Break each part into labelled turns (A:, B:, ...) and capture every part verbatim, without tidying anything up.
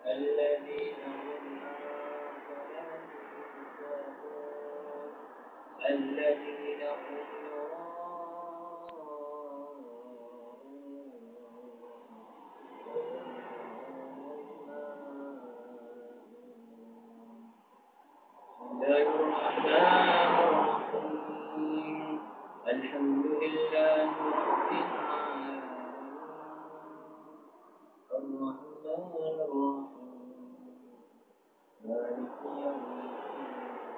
A: الذين هم عن صلاتهم ساهون الذين هم الحمد لله رب العالمين الرحمن الرحيم مالك يوم الدين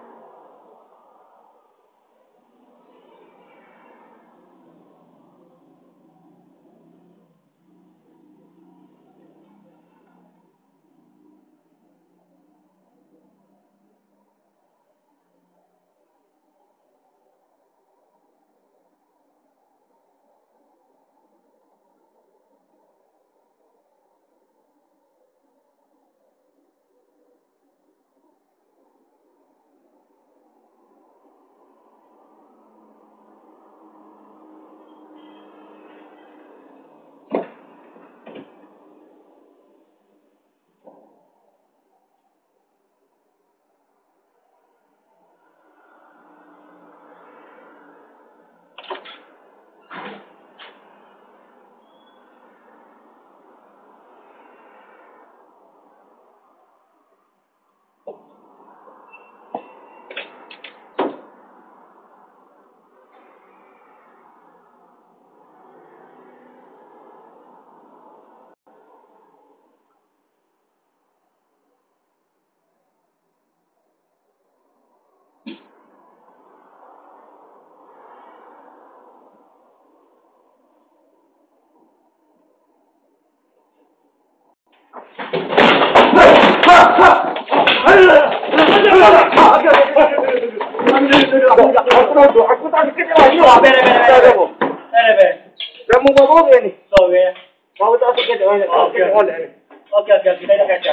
B: Aku tak sikit lagi. Bere bere. Bere bere. Kamu mau apa ni? Oke. Mau tak sikit lagi. Oke. Oke oke kita dah kacau.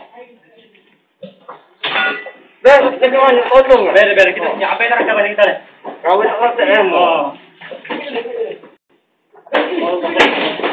B: Bere kita mau potong. Bere bere kita apa yang nak coba kita ni? Kau nak apa? Oh.